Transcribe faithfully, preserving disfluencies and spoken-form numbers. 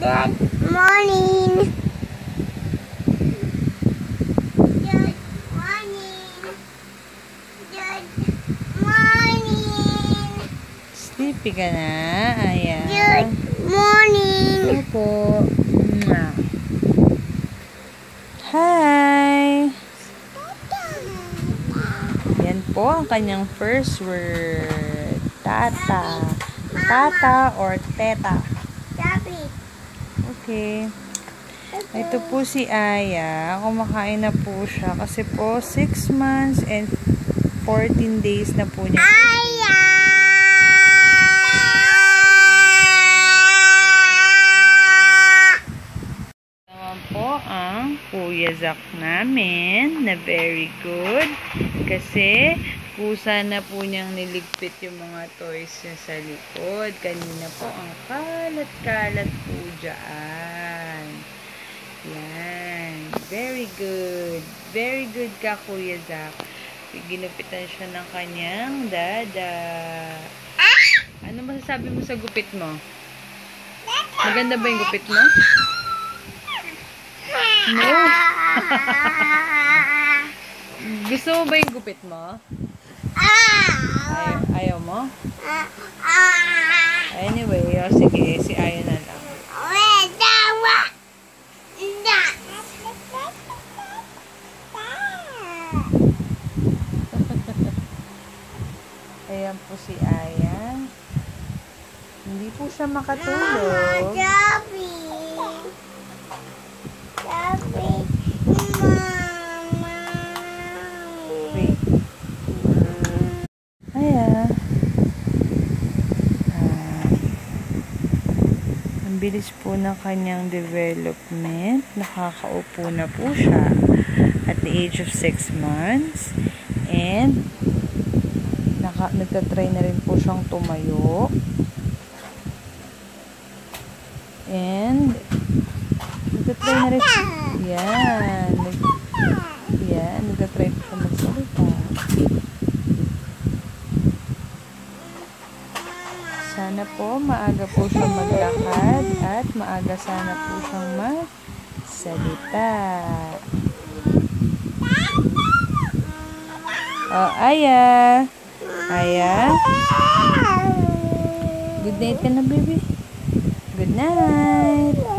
Good morning. Good morning. Good morning. Sleepy ka na? Ayan. Good morning. Opo. Hi! Yan po ang kanyang first word. Tata. Tata or teta. Okay. Ito po si Aya. Kumakain na po siya. Kasi po, six months and fourteen days na po niya. Aya! Naman po ang Kuya Zak namin na very good. Kasi kusa na po niyang niligpit yung mga toys niya sa likod. Kanina po ang kalat-kalat po dyan. Yan. Very good. Very good ka, Kuya Zak. Ginupitan siya ng kanyang dada. Ano masasabi mo sa gupit mo? Maganda ba yung gupit mo? No. Gusto mo ba yung gupit mo? Ayaw, ayaw mo? Anyway, o sige, si Aya na lang. Ayan po si Aya. Hindi po siya makatulog. Gabi. Gabi. Mama. Wait. Aya. Ah. Ang bilis po ng kanyang development. Nakakaupo na po siya at the age of six months. And naka, nagtatry na rin po siyang tumayo. And nagtatry na rin yan. Nag, yan. Nagtatry po siya magsalita. Sana po maaga po siya maglakad at maaga sana po siyang magsalita. Oh, Aya. Aya. Good night ka na, baby. Good night.